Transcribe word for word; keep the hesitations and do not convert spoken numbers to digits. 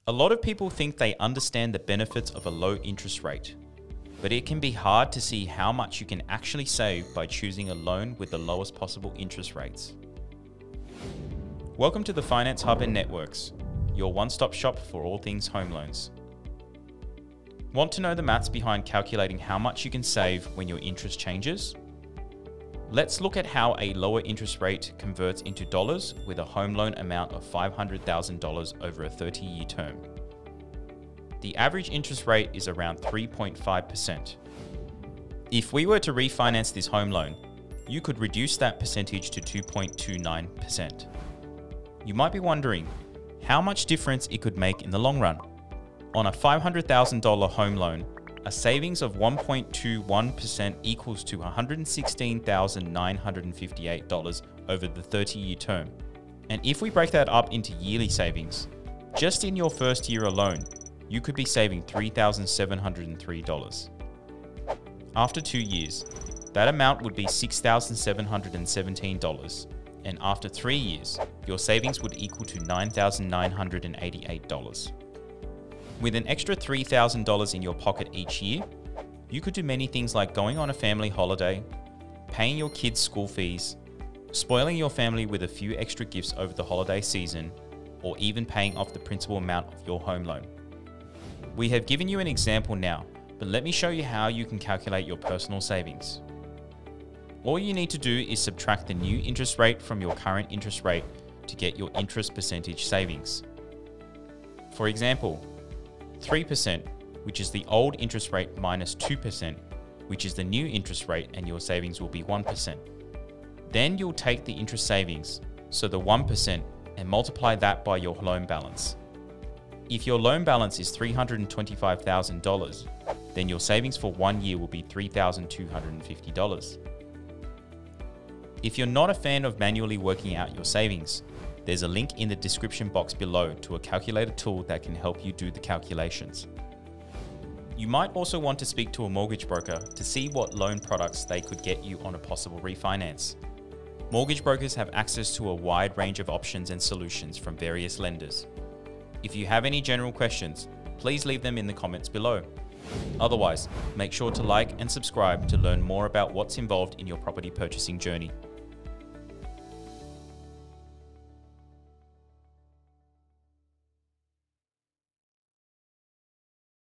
A lot of people think they understand the benefits of a low interest rate, but it can be hard to see how much you can actually save by choosing a loan with the lowest possible interest rates. Welcome to the Finance Hub and Networks, your one-stop shop for all things home loans. Want to know the maths behind calculating how much you can save when your interest changes? Let's look at how a lower interest rate converts into dollars with a home loan amount of five hundred thousand dollars over a thirty year term. The average interest rate is around three point five percent. If we were to refinance this home loan, you could reduce that percentage to two point two nine percent. You might be wondering how much difference it could make in the long run. On a five hundred thousand dollars home loan, a savings of one point two one percent equals to one hundred sixteen thousand nine hundred fifty-eight dollars over the thirty year term. And if we break that up into yearly savings, just in your first year alone, you could be saving three thousand seven hundred three dollars. After two years, that amount would be six thousand seven hundred seventeen dollars. And after three years, your savings would equal to nine thousand nine hundred eighty-eight dollars. With an extra three thousand dollars in your pocket each year, you could do many things like going on a family holiday, paying your kids' school fees, spoiling your family with a few extra gifts over the holiday season, or even paying off the principal amount of your home loan. We have given you an example now, but let me show you how you can calculate your personal savings. All you need to do is subtract the new interest rate from your current interest rate to get your interest percentage savings. For example, three percent, which is the old interest rate, minus two percent, which is the new interest rate, and your savings will be one percent. Then you'll take the interest savings, so the one percent, and multiply that by your loan balance. If your loan balance is three hundred twenty-five thousand dollars, then your savings for one year will be three thousand two hundred fifty dollars. If you're not a fan of manually working out your savings, there's a link in the description box below to a calculator tool that can help you do the calculations. You might also want to speak to a mortgage broker to see what loan products they could get you on a possible refinance. Mortgage brokers have access to a wide range of options and solutions from various lenders. If you have any general questions, please leave them in the comments below. Otherwise, make sure to like and subscribe to learn more about what's involved in your property purchasing journey.